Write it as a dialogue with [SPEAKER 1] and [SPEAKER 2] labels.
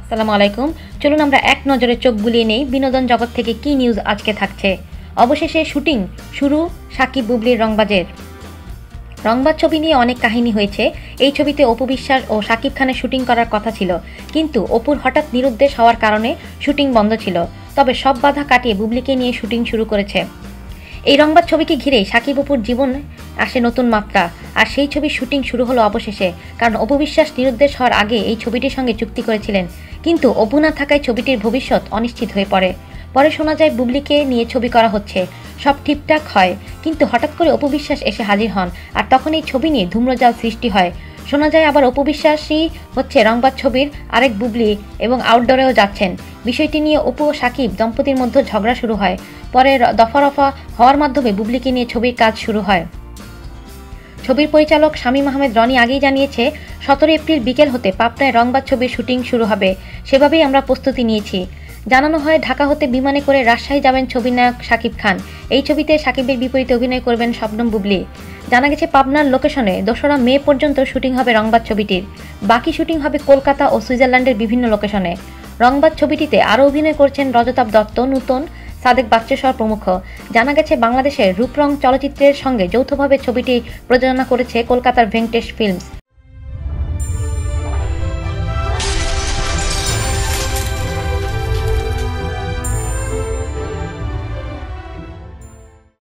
[SPEAKER 1] আসসালামু আলাইকুম। চলুন আমরা এক নজরে চোখ বুলিয়ে নেই বিনোদন জগৎ থেকে কি নিউজ আজকে থাকছে। অবশেষে শুটিং শুরু সাকিব বুবলির রংবাজের। রংবাজ ছবি নিয়ে অনেক কাহিনী হয়েছে। এই ছবিতে অপু বিশ্বাস ও শাকিব খানের শুটিং করার কথা ছিল, কিন্তু অপুর হঠাৎ নিরুদ্দেশ হওয়ার কারণে শুটিং বন্ধ ছিল। তবে সব বাধা কাটিয়ে বুবলিকে নিয়ে শুটিং শুরু করেছে। এই রংবাজ ছবিকে ঘিরে সাকিব অপুর জীবন আসে নতুন মাত্রা, আর সেই ছবির শুটিং শুরু হলো অবশেষে। কারণ অপু বিশ্বাস নিরুদ্দেশ হওয়ার আগে এই ছবিটির সঙ্গে চুক্তি করেছিলেন, কিন্তু অপু না থাকায় ছবিটির ভবিষ্যৎ অনিশ্চিত হয়ে পড়ে। পরে শোনা যায় বুবলিকে নিয়ে ছবি করা হচ্ছে, সব ঠিকঠাক হয়, কিন্তু হঠাৎ করে অপু বিশ্বাস এসে হাজির হন, আর তখন এই ছবি নিয়ে ধূম্রজাল সৃষ্টি হয়। শোনা যায় আবার অপু বিশ্বাসই হচ্ছে রংবাজ ছবির আরেক বুবলি এবং আউটডোরেও যাচ্ছেন। বিষয়টি নিয়ে অপু ও সাকিব দম্পতির মধ্যে ঝগড়া শুরু হয়। পরে দফা হওয়ার মাধ্যমে বুবলিকে নিয়ে ছবির কাজ শুরু হয়। ছবির পরিচালক শামীম আহমেদ রনি আগেই জানিয়েছে 17 এপ্রিল বিকেল হতে পাবনায় রংবাজ ছবির শুটিং শুরু হবে। সেভাবেই আমরা প্রস্তুতি নিয়েছি। জানানো হয় ঢাকা হতে বিমানে করে রাজশাহী যাবেন ছবির নায়ক শাকিব খান। এই ছবিতে শাকিবের বিপরীতে অভিনয় করবেন শবনম বুবলি। জানা গেছে পাবনার লোকেশনে 2রা মে পর্যন্ত শুটিং হবে রংবাজ ছবিটির। বাকি শুটিং হবে কলকাতা ও সুইজারল্যান্ডের বিভিন্ন লোকেশনে। রংবাজ ছবিটিতে আরও অভিনয় করছেন রজতাভ দত্ত, নূতন, সাদেক বাচ্চুসহ প্রমুখ। জানা গেছে বাংলাদেশের রূপরং চলচ্চিত্রের সঙ্গে যৌথভাবে ছবিটি প্রযোজনা করেছে কলকাতার ভেঙ্কটেশ ফিল্মস।